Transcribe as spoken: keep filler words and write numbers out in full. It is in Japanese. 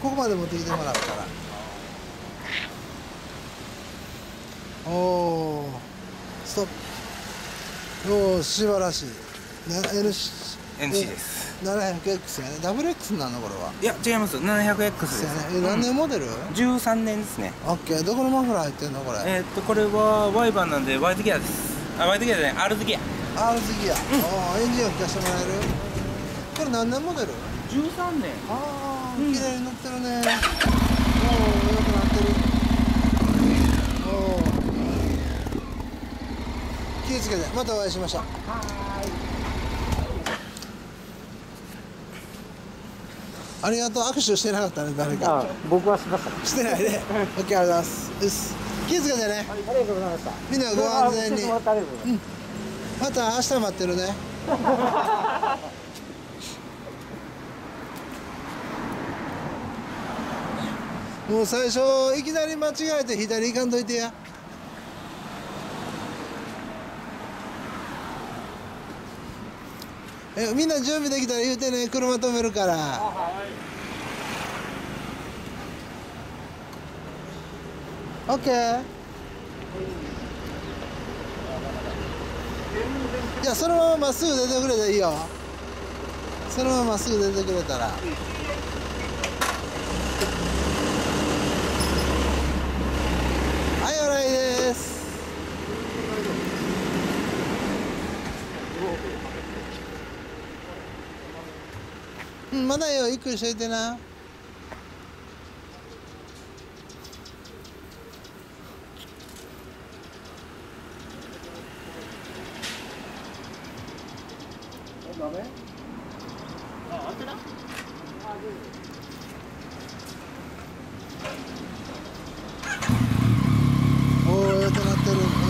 ここまで持ってきてもらったら。おお、ストップ。おお、素晴らしい。な エヌシーエヌシー です。 ななひゃくエックス やね。ダブル X なのこれは。 いや違います。ななひゃくエックス です。 ね、何年モデル？ じゅうさんねんですね。 オッケー。どこのマフラー入ってんのこれ？ えー、っとこれは ワイバンなんでワイズギアです。あ、ワイズギアじゃない、アールズギア。 アールズギア。おお、エンジンを聞かせてもらえる？これ何年モデル？ じゅうさんねん。 ああ、綺麗に乗ってるね。おお、よくなってる。おお。気をつけて、またお会いしましょう。ありがとう。握手してなかったね、誰か。 僕はしました。 してないね。オッケー、ありがとうございます。よし。気をつけてね。 ありがとうございました。 みんなご安全に。うん。 また明日待ってるね。もう最初いきなり間違えて左行かんといてや。え、みんな準備できたら言うてね、車止めるから。オッケー。じゃあそのまままっすぐ出てくれていいよ。そのまままっすぐ出てくれたら。はい、笑いです。うん、まだよ、ゆっくりしといてな。 ダメ？あ、アンテナ？ おお、よくなってる。